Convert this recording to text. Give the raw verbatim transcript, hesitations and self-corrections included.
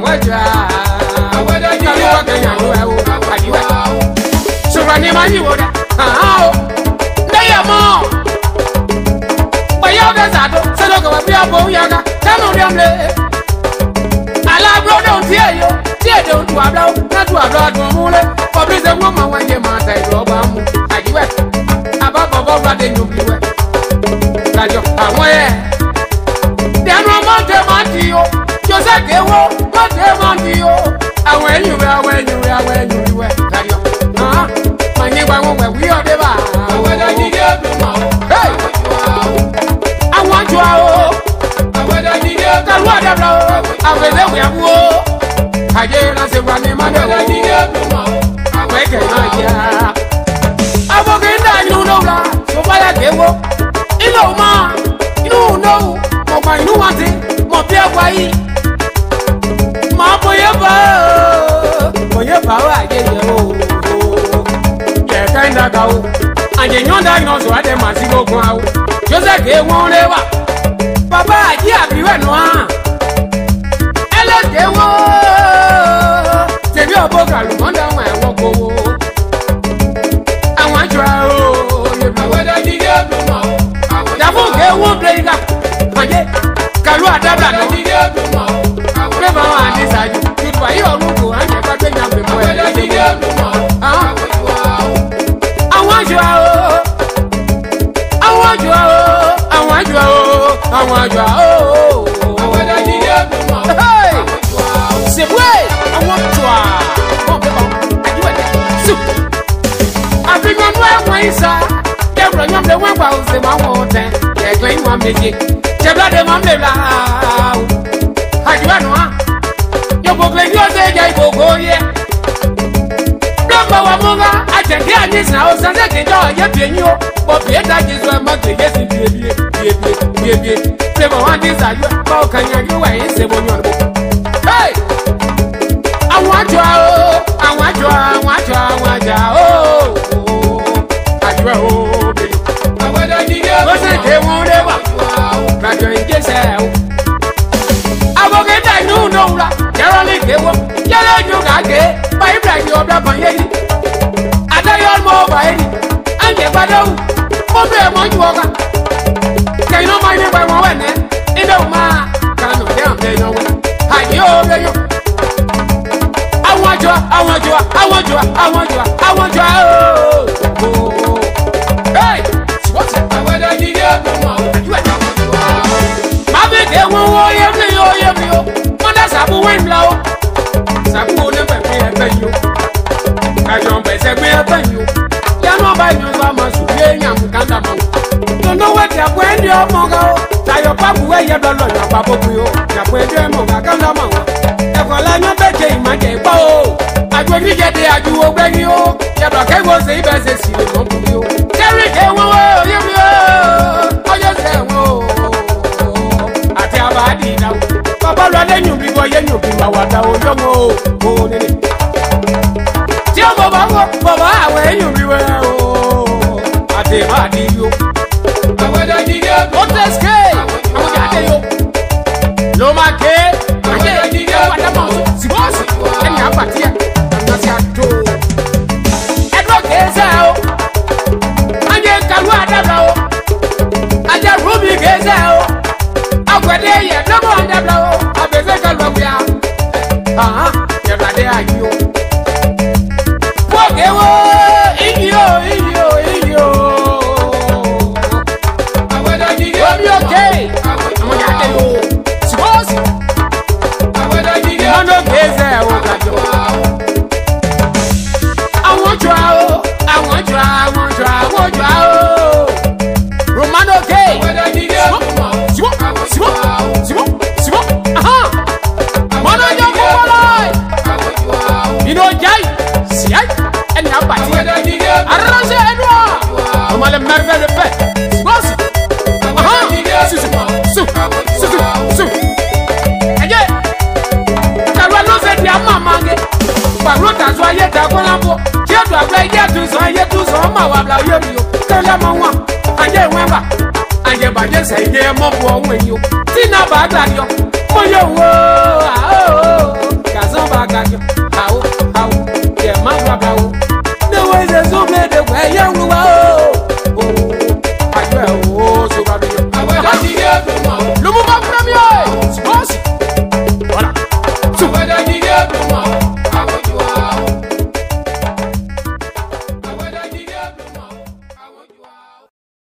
waja awada ni wa kenya wo ajiwa sura ni mani woda ah ndaya mo bayo ga zato selo ga bia bo yaga kanu demle ala bro don tie yo tie don tu abla na tu abla don mule publize wo ma wanye ma tai ro ba mu ajiwa aba bobo ba de nyubiwe rajo awon e denu monte mantio Jose kewo monte mantio awon enyu we awon enyu we awon enyu we rajo ah manyi gba won we wi ode ba awon da jige bi mo hey awon jo o awon da jige ka lu ada bla o awon le we awu o aje na se wa ni ma da jige bi mo awon ke na ya awon ke da ni no bla so ba ya kewo ilo ma inu no mo ma inu wa ti mo bi agwa yi ma boye ba boye ba wa je ye o ye kinda ka o anje nyonda no so ade ma si go kun awo Jose ke won le wa baba aji abi we no a ele ke wo te bi obo ka lu monda wa e won ko wo awon jo o ye ba wa da ji ge bi mo da fun ke wo breaka anje kalu adabla no ji ge bi mo be ba wa ni saju ti pa yi orun ko anje ba gbe nya be mo e da ji ge bi mo ah awon jo o awon jo o awon jo o awon jo o awon da ji ge bi mo c'est vrai awon jo a mo be ba aji wa su abigan no e won isa ke bro nyam de wan gba o se ma won ten e gbe mo meje je bla de mo me la aji wa no a yo bo gbe yo se je ibogo ye wa moga atende anyisa o sanse kejo ye bienyi o bo bie da jizo e ma ke ye si bie bie bie bie bie se bo wan di sa yo ko kanya gi wa yin se bo nyon bo hey awon ajo o awon ajo awon ajo awon aja o ajo o be awada ji ge o se ke won le wa rajo ije se o aboge da nu no ura yaro le ke wo yaro ju ga ge ba ibrahim obla ban ye Adayon mo ba eri anje badawu mo be mo juoga ke no ma ni ba mo wene inde ma kanu de ambe yo we haji o be yo awon jo awon jo awon jo awon jo awon jo o hey what awada ji ge mo you are ma be ke won wo ye mi yo ye mi yo mo da sabu wen bla o sabu o ne be pe e be yo ajon be se gbe apan yo ya no ba yo so ma su ye nyam kanda ma to no we ti apo ndi o mo ga o ta yo pa bu we ye do lo ya pa bo bu yo ya po ndi mo ga kanda ma wa e ko la nyo be je ima je pa o ajo ni je de aju o gbe ni o ya ba ke go se ibe se si le mo bu yo keri ke wo o ye mi o o ye se wo ati abadi na baba lo le nyu bi go ye nyu bi wa wa da o yo mo o ni ni Baba baba awe enyu biwe o ate ma di yo awada jige o teske awada ate yo lo ma ke ate jige awada mo si boss eni apatia na si ato edro keze o anje kalu adabla o aja rubi keze o agwede ye no mo adabla o abeze kalu abia ah ya blade ayo Ewo iyo iyo iyo awada jige omi okay awada de yo suppose awada jige no geze o kajo awon jo o awon jo awon jo awon jo o romano okay awada jige sibo sibo sibo sibo aha mono jo ko boy ino jai siai eni abati arrange edwa on va le merveille de paix boss aha su su su su su aye kalwa no se dia mama nge paro ta so aye ta ko lambo ti o do abla ide tu so aye tu so ma wa bla yo mi o kala mo wa aye wenba aye ba je se ye mo bo ohun eyin o ti na ba gba yo mo yo wo